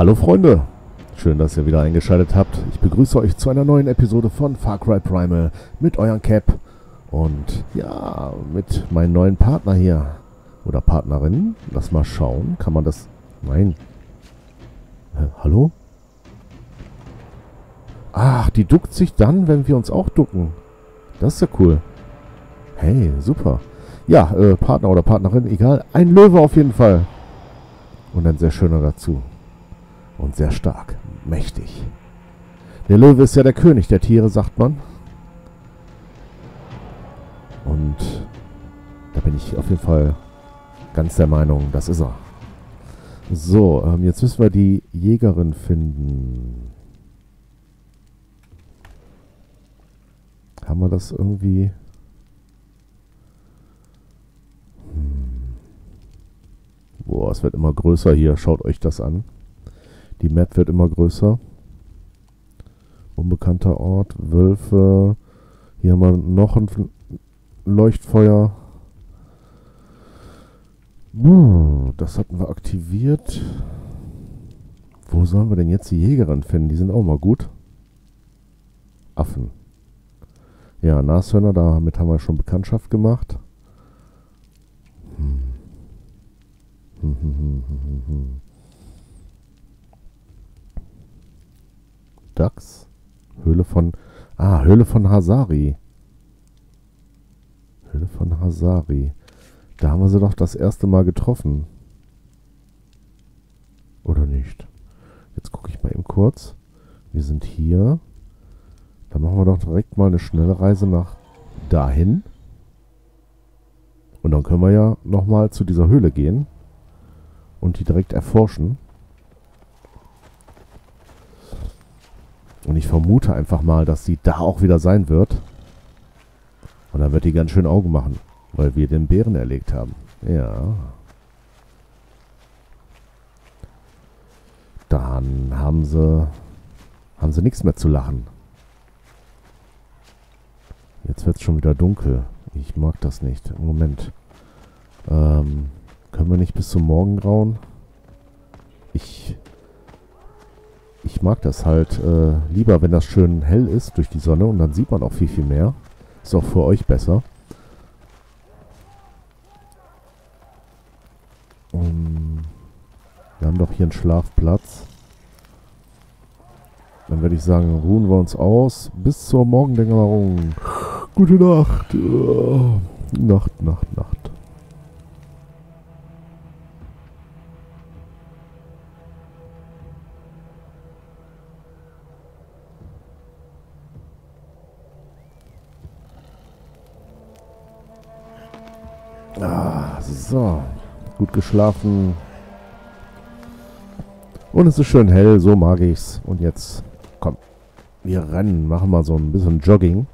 Hallo Freunde, schön, dass ihr wieder eingeschaltet habt. Ich begrüße euch zu einer neuen Episode von Far Cry Primal mit eurem Cap und ja, mit meinem neuen Partner hier oder Partnerin. Lass mal schauen, kann man das... Nein. Hallo? Ach, die duckt sich dann, wenn wir uns auch ducken. Das ist ja cool. Hey, super. Ja, Partner oder Partnerin, egal. Ein Löwe auf jeden Fall. Und ein sehr schöner dazu. Und sehr stark. Mächtig. Der Löwe ist ja der König der Tiere, sagt man. Und da bin ich auf jeden Fall ganz der Meinung, das ist er. So, jetzt müssen wir die Jägerin finden. Haben wir das irgendwie... Boah, es wird immer größer hier. Schaut euch das an. Die Map wird immer größer. Unbekannter Ort. Wölfe. Hier haben wir noch ein Leuchtfeuer. Das hatten wir aktiviert. Wo sollen wir denn jetzt die Jägerin finden? Die sind auch mal gut. Affen. Ja, Nashörner, damit haben wir schon Bekanntschaft gemacht. Dachs. Höhle von Hasari. Höhle von Hasari. Da haben wir sie doch das erste Mal getroffen. Oder nicht? Jetzt gucke ich mal eben kurz. Wir sind hier. Dann machen wir doch direkt mal eine schnelle Reise nach dahin. Und dann können wir ja nochmal zu dieser Höhle gehen. Und die direkt erforschen. Und ich vermute einfach mal, dass sie da auch wieder sein wird. Und dann wird die ganz schön Augen machen. Weil wir den Bären erlegt haben. Ja. Dann haben sie nichts mehr zu lachen. Jetzt wird es schon wieder dunkel. Ich mag das nicht. Moment. Können wir nicht bis zum Morgengrauen? Ich mag das halt lieber, wenn das schön hell ist durch die Sonne. Und dann sieht man auch viel, viel mehr. Ist auch für euch besser. Wir haben doch hier einen Schlafplatz. Dann würde ich sagen, ruhen wir uns aus. Bis zur Morgendämmerung. Gute Nacht. Nacht, Nacht, Nacht. So. Gut geschlafen. Und es ist schön hell, so mag ich's. Und jetzt, komm, wir rennen, machen mal so ein bisschen Jogging.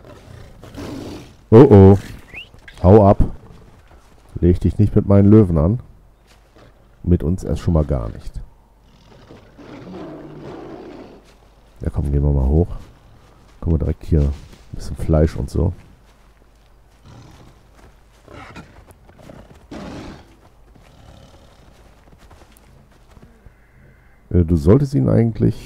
Oh oh, hau ab. Leg dich nicht mit meinen Löwen an. Mit uns erst schon mal gar nicht. Ja komm, gehen wir mal hoch. Kommen wir direkt hier, ein bisschen Fleisch und so. Du solltest ihn eigentlich...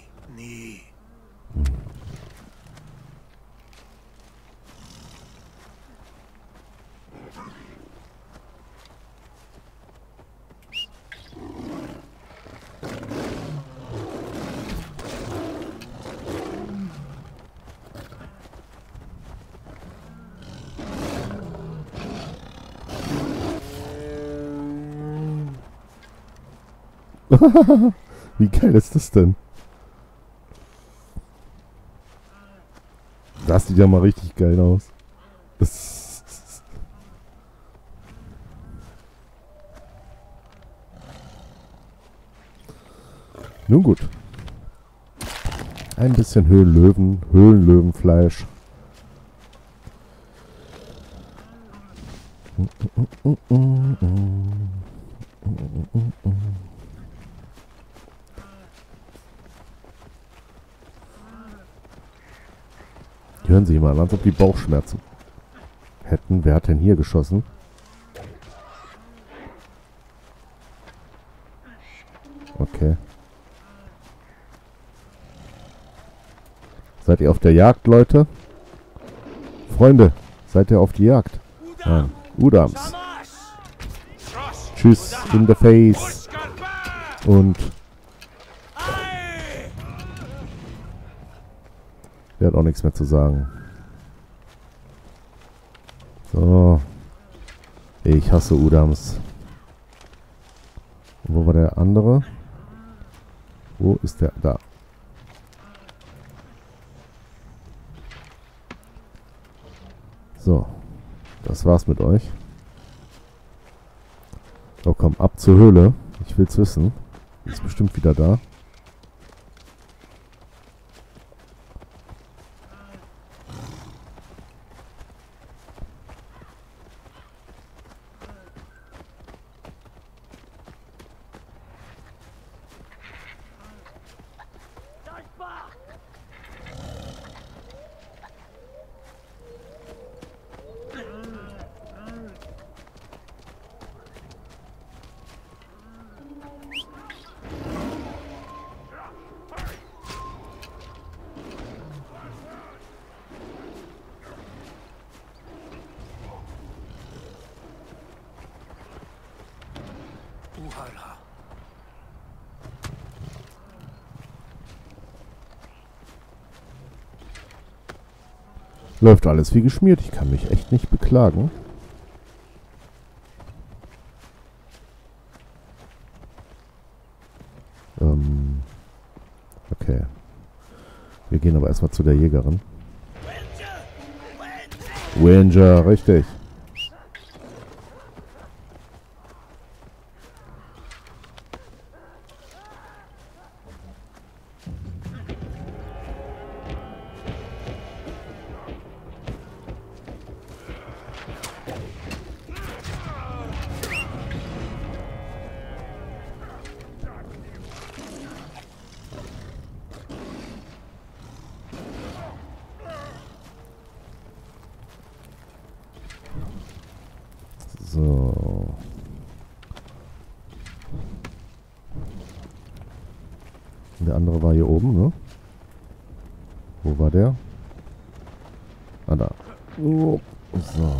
Wie geil ist das denn? Das sieht ja mal richtig geil aus. Nun gut. Ein bisschen Höhlenlöwenfleisch. Die hören sich mal an, als ob die Bauchschmerzen hätten. Wer hat denn hier geschossen? Okay. Seid ihr auf der Jagd, Freunde, seid ihr auf die Jagd? Nein. Udams. Tschüss, in the face. Und der hat auch nichts mehr zu sagen. So. Ich hasse Udams. Und wo war der andere? Wo ist der? Da. So. Das war's mit euch. So, komm, ab zur Höhle. Ich will's wissen. Ist bestimmt wieder da. Läuft alles wie geschmiert. Ich kann mich echt nicht beklagen. Okay. Wir gehen aber erstmal zu der Jägerin. Ranger, richtig. So. Und der andere war hier oben, ne? Wo war der? Ah, da. Oh. So.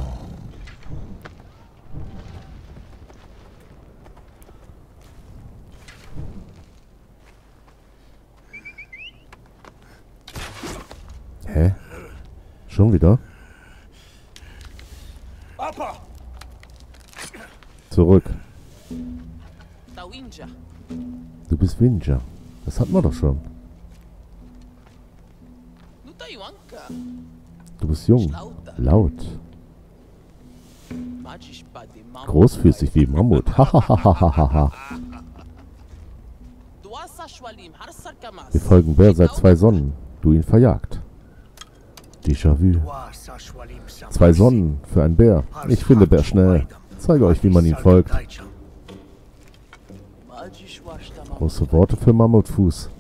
Hä? Schon wieder? Zurück. Du bist Winja. Das hatten wir doch schon. Du bist jung. Laut. Großfüßig wie Mammut. Hahaha. Wir folgen Bär seit 2 Sonnen. Du ihn verjagt. Déjà-vu. 2 Sonnen für einen Bär. Ich finde Bär schnell. Zeige euch, wie man ihn folgt. Große Worte für Mammutfuß.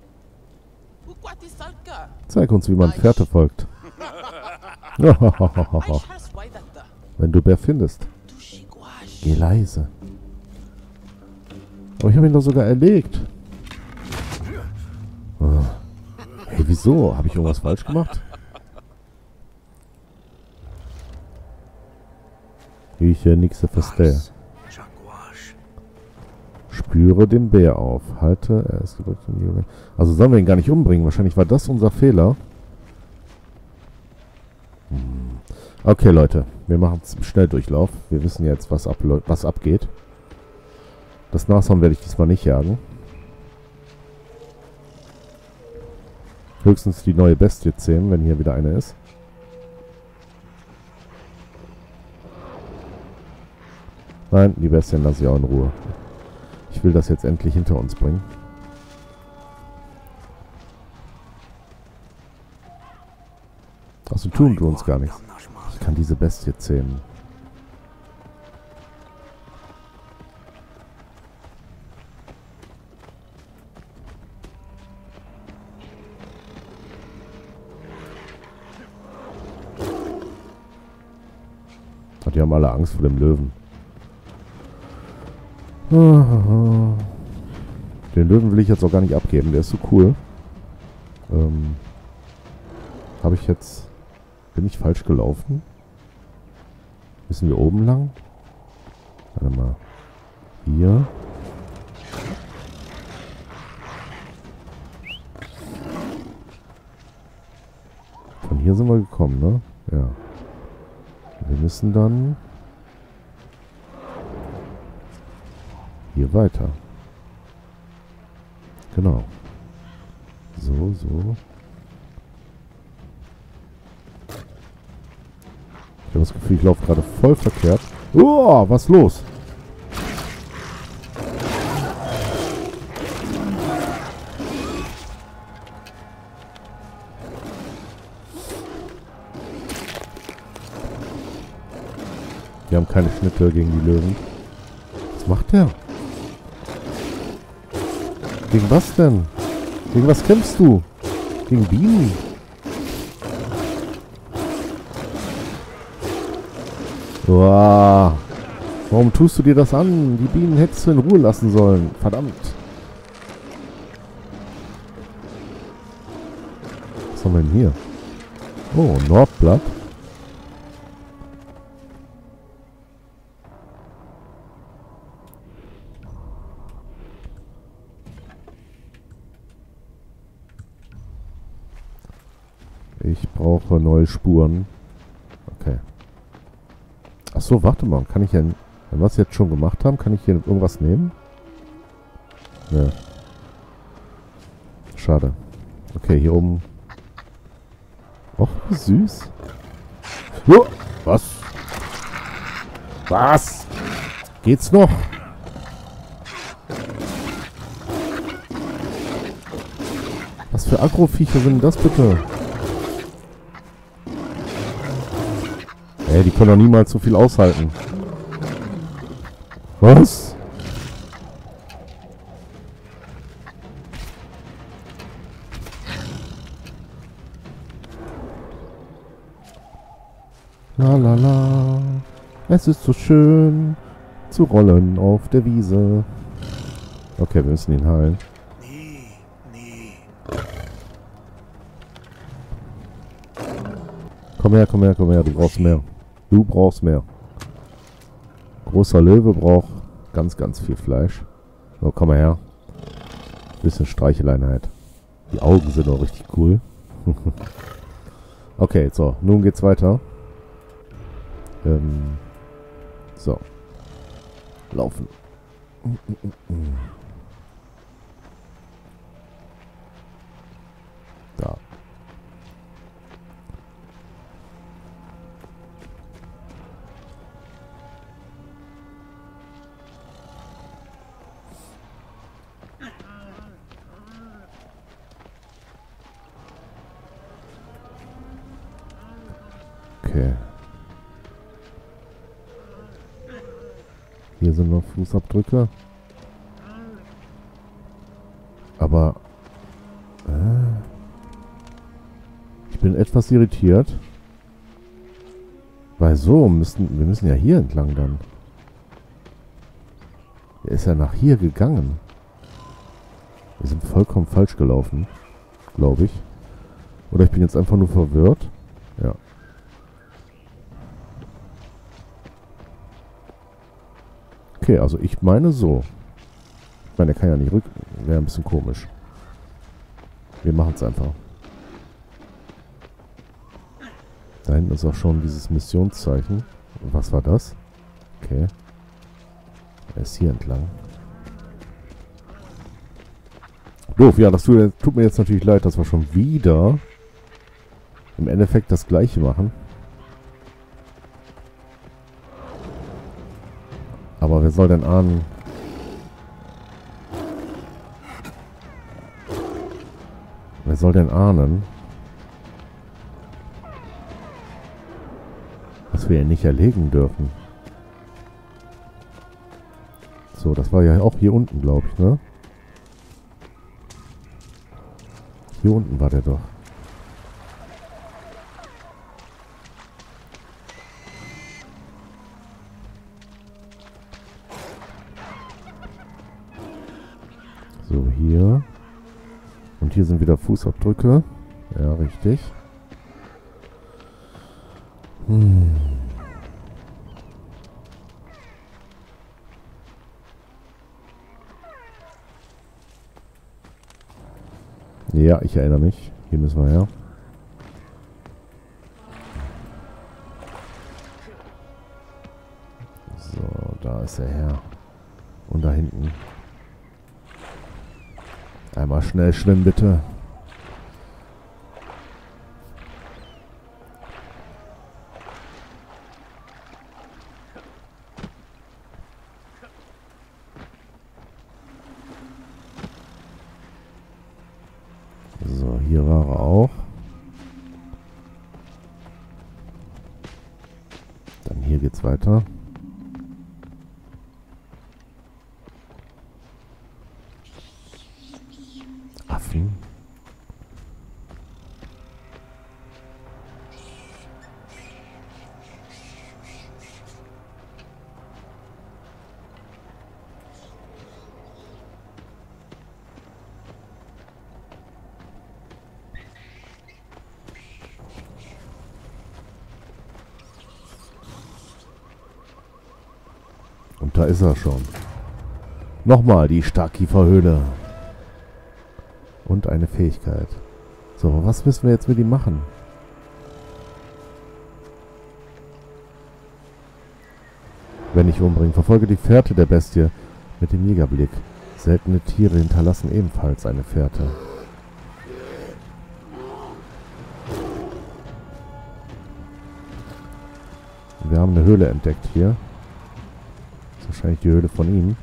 Zeig uns, wie man Pferde folgt. Wenn du Bär findest. Geh leise. Aber ich habe ihn doch sogar erlegt. Hey, wieso? Habe ich irgendwas falsch gemacht? Ich nichts verstehe. Spüre den Bär auf. Halte. Er ist gedrückt. Also sollen wir ihn gar nicht umbringen. Wahrscheinlich war das unser Fehler. Okay, Leute. Wir machen es im Schnelldurchlauf. Wir wissen jetzt, was abgeht. Das Nashorn werde ich diesmal nicht jagen. Höchstens die neue Bestie zähmen, wenn hier wieder eine ist. Nein, die Bestien lasse ich auch in Ruhe. Ich will das jetzt endlich hinter uns bringen. Also tun wir uns gar nichts. Ich kann diese Bestie zähmen. Die haben alle Angst vor dem Löwen. Den Löwen will ich jetzt auch gar nicht abgeben. Der ist so cool. Habe ich jetzt... Bin ich falsch gelaufen? Müssen wir oben lang? Warte mal. Hier. Von hier sind wir gekommen, ne? Ja. Wir müssen dann... hier weiter. Genau. So, so. Ich habe das Gefühl, ich laufe gerade voll verkehrt. Oh, was ist los? Wir haben keine Schnitte gegen die Löwen. Was macht der? Gegen was denn? Gegen was kämpfst du? Gegen Bienen? Wow. Warum tust du dir das an? Die Bienen hättest du in Ruhe lassen sollen. Verdammt. Was haben wir denn hier? Oh, Nordblatt. Ich brauche neue Spuren. Okay. Achso, warte mal. Kann ich ja... Wenn wir es jetzt schon gemacht haben, kann ich hier irgendwas nehmen? Ne. Schade. Okay, hier oben... Och, wie süß. Oh, was? Was? Geht's noch? Was für Agroviecher sind das bitte? Ey, die können doch niemals so viel aushalten. Was? La la la. Es ist so schön zu rollen auf der Wiese. Okay, wir müssen ihn heilen. Komm her, komm her, komm her. Du brauchst mehr. Du brauchst mehr. Großer Löwe braucht ganz, ganz viel Fleisch. So, komm mal her. Bisschen Streicheleinheit. Die Augen sind auch richtig cool. Okay, so. Nun geht's weiter. So. Laufen. Da. Okay. Hier sind noch Fußabdrücke. Aber... ich bin etwas irritiert. Weil so wir müssen ja hier entlang dann. Er ist ja nach hier gegangen. Wir sind vollkommen falsch gelaufen. Glaube ich. Oder ich bin jetzt einfach nur verwirrt. Ja. Okay, also ich meine so. Ich meine, der kann ja nicht rück... Wäre ein bisschen komisch. Wir machen es einfach. Da hinten ist auch schon dieses Missionszeichen. Und was war das? Okay. Er ist hier entlang. Doof, ja, das tut mir jetzt natürlich leid, dass wir schon wieder im Endeffekt das Gleiche machen. Aber wer soll denn ahnen? Wer soll denn ahnen, dass wir ihn nicht erlegen dürfen? So, das war ja auch hier unten, glaube ich, ne? Hier unten war der doch. So, hier. Und hier sind wieder Fußabdrücke. Ja, richtig. Ja, ich erinnere mich. Hier müssen wir her. So, da ist er her. Und da hinten. Einmal schnell schwimmen, bitte. So, hier war er auch. Dann hier geht's weiter. Affen. Und da ist er schon. Nochmal die Starkkieferhöhle. Und eine Fähigkeit. So, was müssen wir jetzt mit ihm machen? Wenn ich umbringen, verfolge die Fährte der Bestie mit dem Jägerblick. Seltene Tiere hinterlassen ebenfalls eine Fährte. Wir haben eine Höhle entdeckt hier. Das ist wahrscheinlich die Höhle von ihm.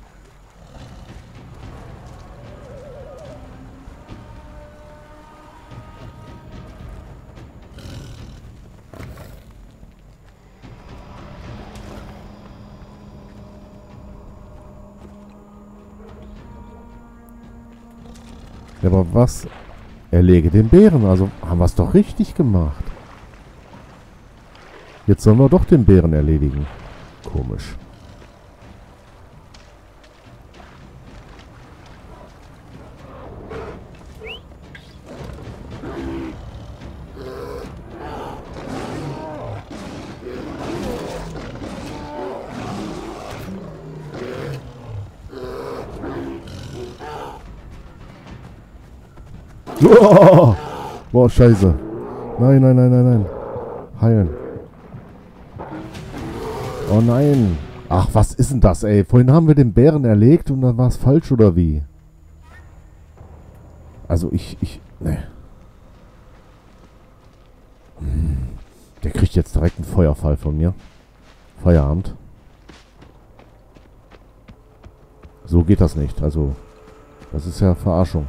Ja, aber was? Erlege den Bären. Also haben wir es doch richtig gemacht. Jetzt sollen wir doch den Bären erledigen. Komisch. Oh, boah, scheiße. Nein, nein, nein, nein, nein. Heilen. Oh nein. Ach, was ist denn das, ey? Vorhin haben wir den Bären erlegt und dann war es falsch, oder wie? Also ne. Der kriegt jetzt direkt einen Feuerfall von mir. Feierabend. So geht das nicht. Also, das ist ja Verarschung.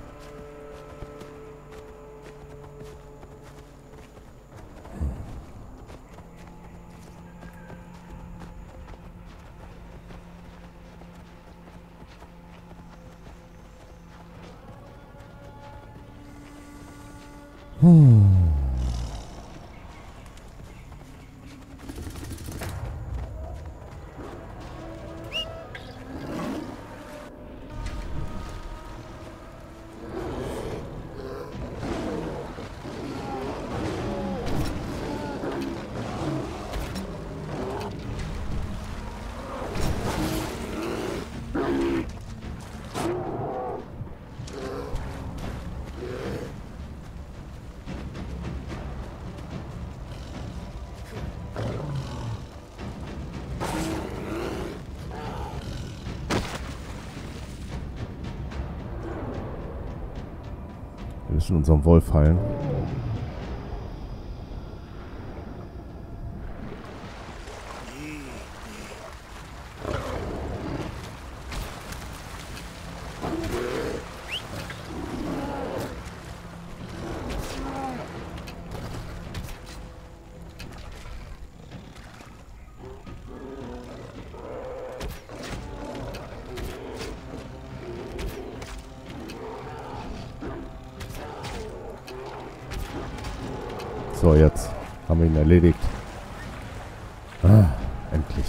Wir müssen unserem Wolf heilen. So, jetzt haben wir ihn erledigt. Ah, endlich.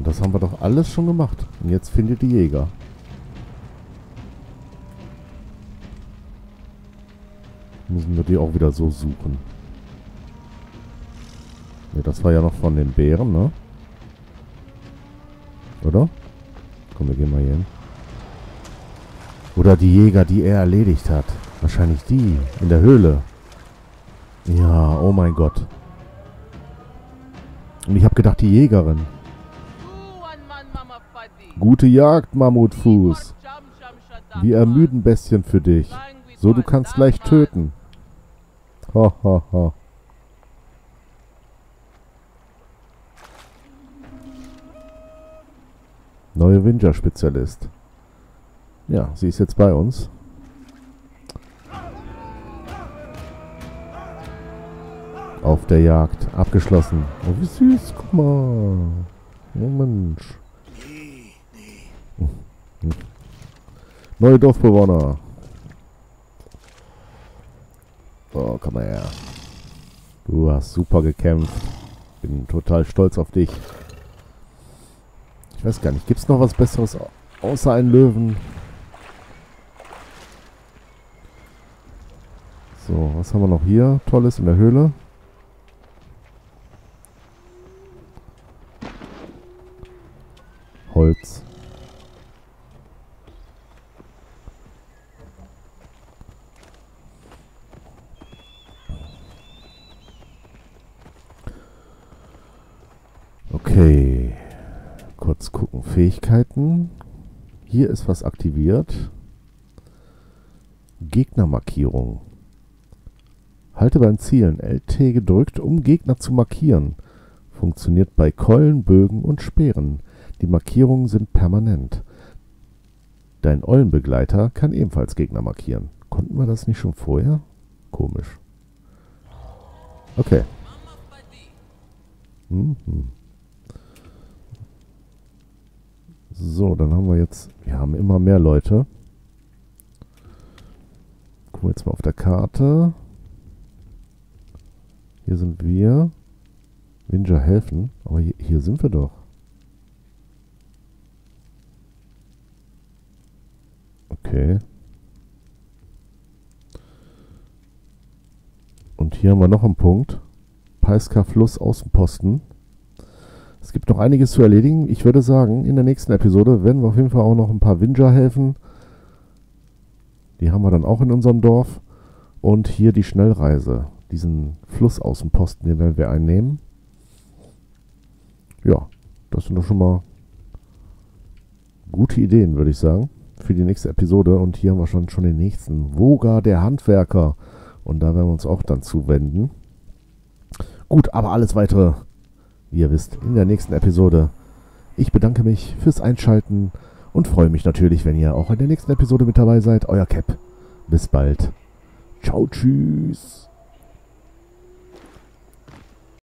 und das haben wir doch alles schon gemacht. Und jetzt findet die Jäger. Müssen wir die auch wieder so suchen. Ne, das war ja noch von den Bären, ne? Oder? Komm, wir gehen mal hier hin. Oder die Jäger, die er erledigt hat. Wahrscheinlich die. In der Höhle. Ja, oh mein Gott. Und ich habe gedacht, die Jägerin. Gute Jagd, Mammutfuß. Wir ermüden Bestien für dich. So, du kannst leicht töten. Ha, ha, ha. Neue Winja-Spezialist. Ja, sie ist jetzt bei uns. Auf der Jagd. Abgeschlossen. Oh, wie süß. Guck mal. Oh, Mensch. Neue Dorfbewohner. Oh, komm mal her. Du hast super gekämpft. Bin total stolz auf dich. Ich weiß gar nicht, gibt es noch was Besseres außer einen Löwen? So, was haben wir noch hier? Tolles in der Höhle. Holz. Okay. Kurz gucken. Fähigkeiten. Hier ist was aktiviert. Gegnermarkierung. Halte beim Zielen LT gedrückt, um Gegner zu markieren. Funktioniert bei Keulen, Bögen und Speeren. Die Markierungen sind permanent. Dein Eulenbegleiter kann ebenfalls Gegner markieren. Konnten wir das nicht schon vorher? Komisch. Okay. So, dann haben wir jetzt... Wir haben immer mehr Leute. Gucken wir jetzt mal auf der Karte. Hier sind wir. Winja helfen. Aber hier sind wir doch. Okay. Und hier haben wir noch einen Punkt. Peiska Fluss Außenposten. Es gibt noch einiges zu erledigen. Ich würde sagen, in der nächsten Episode werden wir auf jeden Fall auch noch ein paar Winja helfen. Die haben wir dann auch in unserem Dorf. Und hier die Schnellreise. Diesen Flussaußenposten, den werden wir einnehmen. Ja, das sind doch schon mal gute Ideen, würde ich sagen, für die nächste Episode. Und hier haben wir schon den nächsten. Voga, der Handwerker. Und da werden wir uns auch dann zuwenden. Gut, aber alles Weitere, wie ihr wisst, in der nächsten Episode. Ich bedanke mich fürs Einschalten und freue mich natürlich, wenn ihr auch in der nächsten Episode mit dabei seid. Euer Cap. Bis bald. Ciao, tschüss.